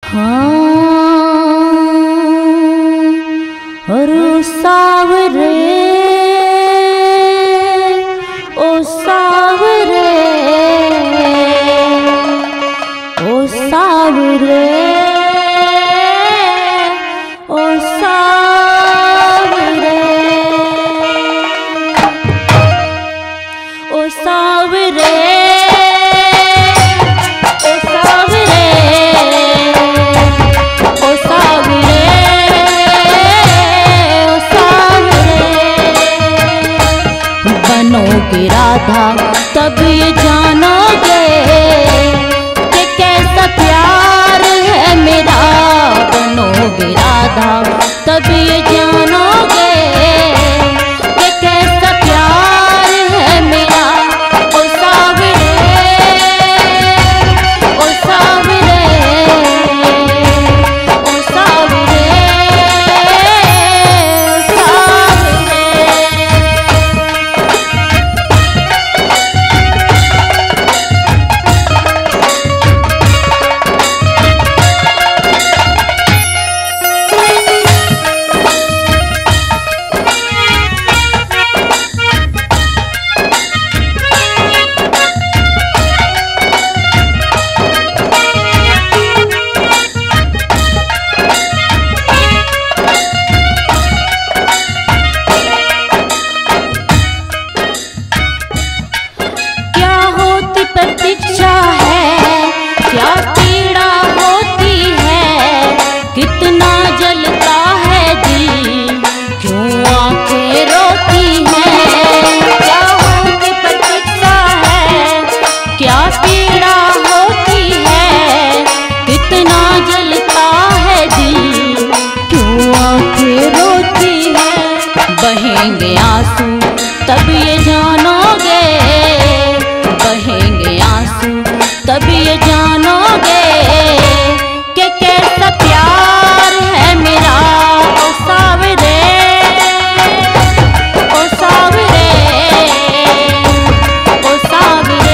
और सावरे ओ सावरे ओ सावरे ओ सावरे ओ सावरे राधा तब ये जानोगे कि कैसा प्यार है मेरा। बनोगे राधा तब ये जानोगे कि कैसा प्यार है मेरा। ओ सावरे ओ सावरे ओ सावरे प्रतीक्षा है, क्या पीड़ा होती है, कितना जलता है दिल, क्यों आंखें रोती हैं। क्या होती प्रतीक्षा है, क्या पीड़ा होती है, कितना जलता है दिल, क्यों आंखें रोती हैं। बहेंगे आंसू तब ये जानोगे, बहेंगे आंसू तब ये जानोगे कि कैसा प्यार है मेरा। ओ सावरे ओ सावरे ओ सावरे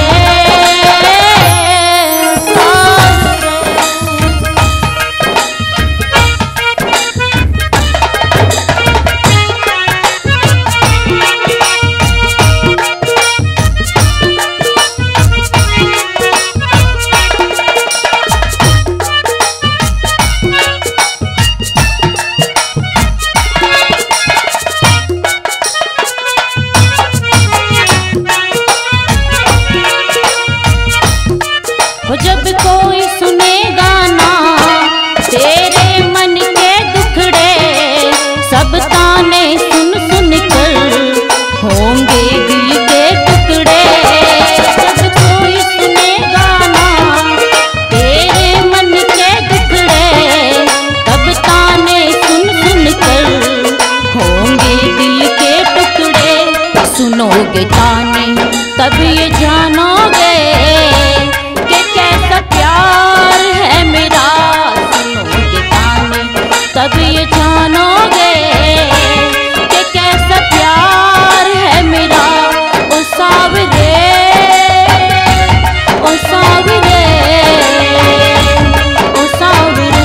जब कोई सुनेगा ना तेरे मन के दुखड़े, सब ताने सुन सुन कर होंगे दिल के टुकड़े। जब कोई सुनेगा ना तेरे मन के दुखड़े, तब ताने सुन सुन कर होंगे दिल के टुकड़े। सुनोगे ताने तब ये जानोगे कैसा प्यार है मेरा। सुनोगे ताने तब ये जानोगे कि कैसा प्यार है मेरा। ओ सावरे ओ सावरे ओ सावरे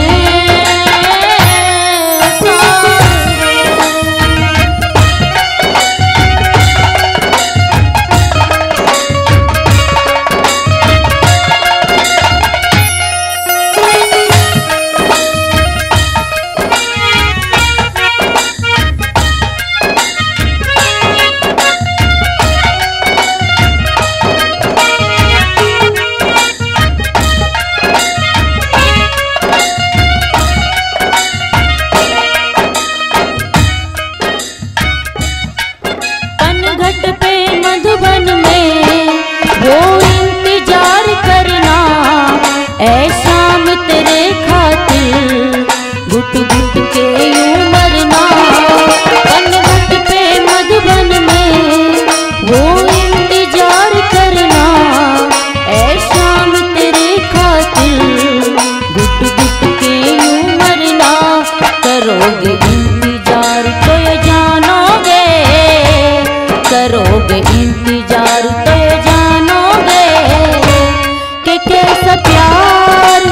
पे मधुबन में वो इंतजार करना, ऐ शाम तेरे खातिर घुट घुट के यूं मरना। पनघट पे मधुबन में वो इंतजार करना, ऐ शाम तेरे खातिर घुट घुट के यूं मरना। करोगे इंतजार तो ये जानोगे, करोगे इंतजार तो ये जानोगे कि कैसा प्यार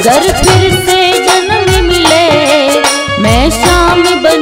गर फिर से जन्म मिले मैं शाम बन